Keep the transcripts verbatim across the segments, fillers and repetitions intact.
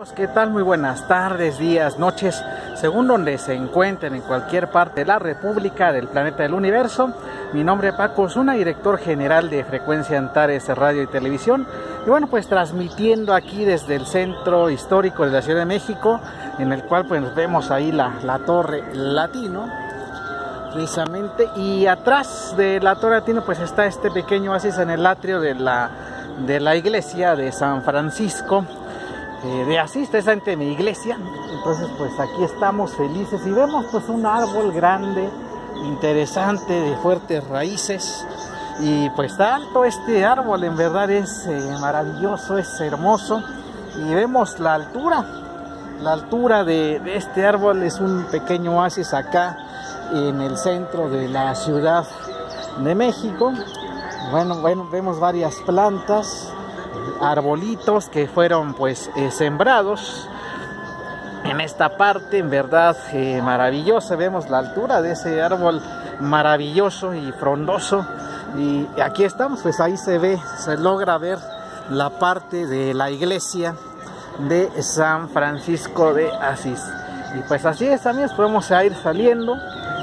¿Qué tal? Muy buenas tardes, días, noches, según donde se encuentren en cualquier parte de la República, del planeta, del universo. Mi nombre es Paco Osuna, director general de Frecuencia Antares Radio y Televisión. Y bueno, pues transmitiendo aquí desde el centro histórico de la Ciudad de México, en el cual pues vemos ahí la, la Torre Latino, precisamente. Y atrás de la Torre Latino pues está este pequeño oasis en el atrio de la, de la iglesia de San Francisco de Asís, precisamente mi iglesia. Entonces pues aquí estamos felices y vemos pues un árbol grande, interesante, de fuertes raíces, y pues está alto este árbol, en verdad es eh, maravilloso, es hermoso. Y vemos la altura, la altura de, de este árbol. Es un pequeño oasis acá en el centro de la Ciudad de México. Bueno, bueno, vemos varias plantas, arbolitos que fueron pues eh, sembrados en esta parte, en verdad eh, maravillosa. Vemos la altura de ese árbol maravilloso y frondoso, y aquí estamos, pues ahí se ve, se logra ver la parte de la iglesia de San Francisco de Asís. Y pues así es, amigos, podemos ir saliendo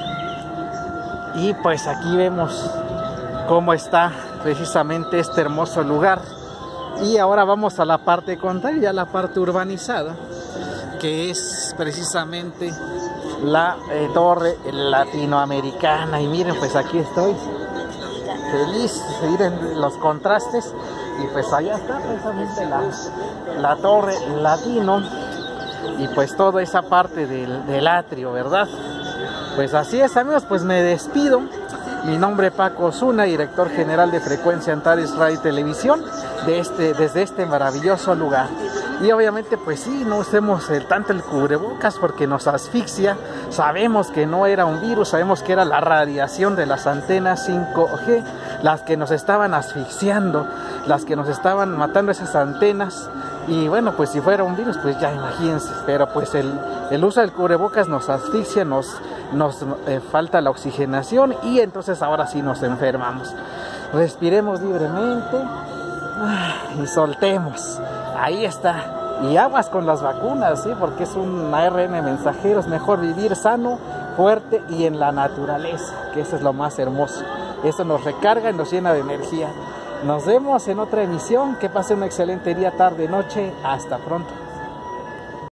y pues aquí vemos cómo está precisamente este hermoso lugar. Y ahora vamos a la parte contraria, la parte urbanizada, que es precisamente la eh, Torre Latinoamericana. Y miren, pues aquí estoy feliz de ir en los contrastes. Y pues allá está precisamente la, la Torre Latino, y pues toda esa parte del, del atrio, ¿verdad? Pues así es, amigos, pues me despido. Mi nombre es Paco Osuna, director general de Frecuencia Antares Radio y Televisión, de este, desde este maravilloso lugar. Y obviamente pues sí, no usemos el, tanto el cubrebocas porque nos asfixia. Sabemos que no era un virus, sabemos que era la radiación de las antenas cinco G las que nos estaban asfixiando, las que nos estaban matando esas antenas. Y bueno, pues si fuera un virus, pues ya imagínense. Pero pues el, el uso del cubrebocas nos asfixia, nos, nos eh, falta la oxigenación, y entonces ahora sí nos enfermamos. Respiremos libremente y soltemos. Ahí está. Y aguas con las vacunas, ¿sí? Porque es un A R N mensajero. Es mejor vivir sano, fuerte y en la naturaleza, que eso es lo más hermoso. Eso nos recarga y nos llena de energía. Nos vemos en otra emisión. Que pase un excelente día, tarde, noche. Hasta pronto.